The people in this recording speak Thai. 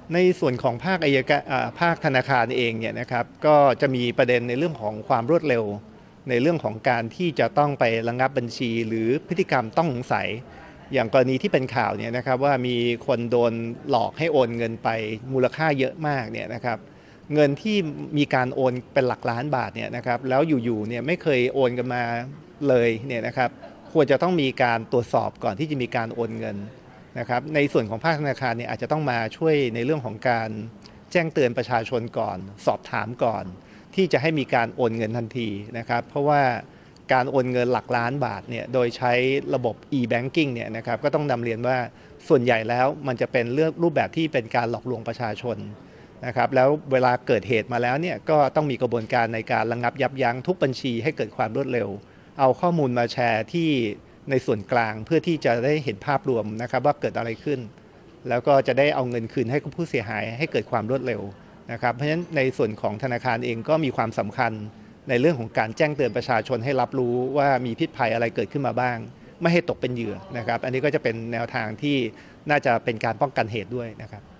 ในส่วนของภาคภาคธนาคารเองเนี่ยนะครับก็จะมีประเด็นในเรื่องของความรวดเร็วในเรื่องของการที่จะต้องไประงับบัญชีหรือพฤติกรรมต้องสงสัยอย่างกรณีที่เป็นข่าวเนี่ยนะครับว่ามีคนโดนหลอกให้โอนเงินไปมูลค่าเยอะมากเนี่ยนะครับเงินที่มีการโอนเป็นหลักล้านบาทเนี่ยนะครับแล้วอยู่ๆเนี่ยไม่เคยโอนกันมาเลยเนี่ยนะครับควรจะต้องมีการตรวจสอบก่อนที่จะมีการโอนเงิน นะครับในส่วนของภาคธนาคารเนี่ยอาจจะต้องมาช่วยในเรื่องของการแจ้งเตือนประชาชนก่อนสอบถามก่อนที่จะให้มีการโอนเงินทันทีนะครับเพราะว่าการโอนเงินหลักล้านบาทเนี่ยโดยใช้ระบบ e-banking เนี่ยนะครับก็ต้องนำเรียนว่าส่วนใหญ่แล้วมันจะเป็นเรื่องรูปแบบที่เป็นการหลอกลวงประชาชนนะครับแล้วเวลาเกิดเหตุมาแล้วเนี่ยก็ต้องมีกระบวนการในการระงับยับยั้งทุกบัญชีให้เกิดความรวดเร็วเอาข้อมูลมาแชร์ที่ในส่วนกลางเพื่อที่จะได้เห็นภาพรวมนะครับว่าเกิดอะไรขึ้นแล้วก็จะได้เอาเงินคืนให้กับผู้เสียหายให้เกิดความรวดเร็วนะครับเพราะฉะนั้นในส่วนของธนาคารเองก็มีความสำคัญในเรื่องของการแจ้งเตือนประชาชนให้รับรู้ว่ามีพิษภัยอะไรเกิดขึ้นมาบ้างไม่ให้ตกเป็นเหยื่อนะครับอันนี้ก็จะเป็นแนวทางที่น่าจะเป็นการป้องกันเหตุด้วยนะครับ